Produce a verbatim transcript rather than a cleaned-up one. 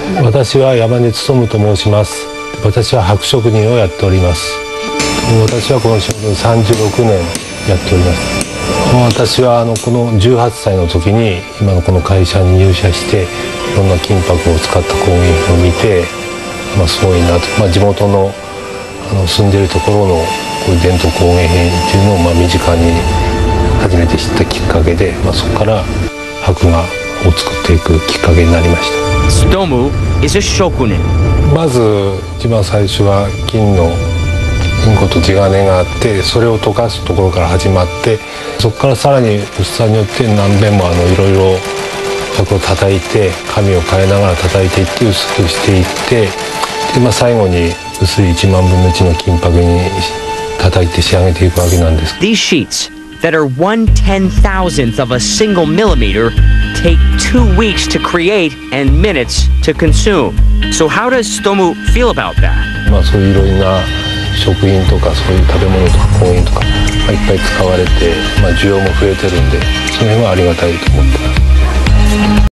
私は山根勉と申します。私は箔職人をやっております。私はこの仕事にさんじゅうろくねんやっております。私はあのこのじゅうはっさいの時に今のこの会社に入社して、いろんな金箔を使った工芸品を見て、まあ、すごいなと、まあ、地元のあの住んでいるところのこういう伝統工芸品っていうのをまあ身近に初めて知ったきっかけで、まあ、そこから箔画を作っていくきっかけになりました。 Tsutomu is a shokunin. まず一番最初は金のインコと地金があって、それを溶かすところから始まって、そこからさらに薄さによって何遍もあのいろいろ箔を叩いて、紙を変えながら叩いていって薄くしていって、で、まあ、最後に薄いいちまんぶんのいちの金箔に叩いて仕上げていくわけなんです。 These sheets that are one ten thousandth of a single millimeter take two weeks to create and minutes to consume. So how does Tsutomu feel about that? まあそういういろいろな食品とかそういう食べ物とか工芸とか、まあ、いっぱい使われて、まあ、需要も増えてるんで、その辺はありがたいと思ってます。